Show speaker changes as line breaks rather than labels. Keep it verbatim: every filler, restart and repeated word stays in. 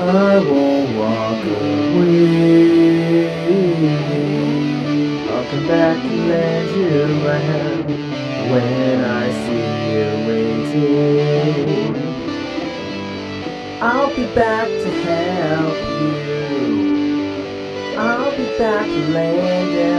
I won't walk away. I'll come back and lend you a hand when I see you waiting. I'll be back to help you. I'll be back to lend you